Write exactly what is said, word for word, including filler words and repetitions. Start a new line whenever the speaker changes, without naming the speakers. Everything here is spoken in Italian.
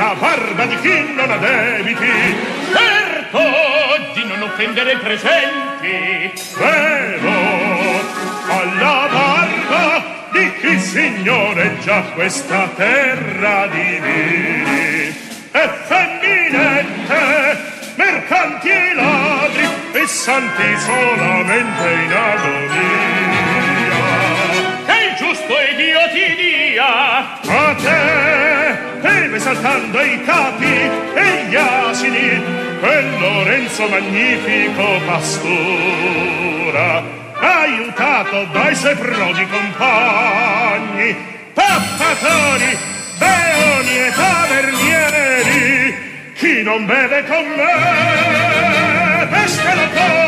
la barba di chi non ha debiti.
Certo, di non offendere i presenti.
Vero, alla barba di chi signoreggia questa terra di vini. E femminette, mercanti e ladri, e santi solamente in agonia.
Che il giusto e Dio ti dia
a te, teve saltando i capi e gli asini, quel Lorenzo magnifico pastora, aiutato dai suoi prodi compagni, tappatori, beoni e tavernieri. Chi non beve con me, peste lo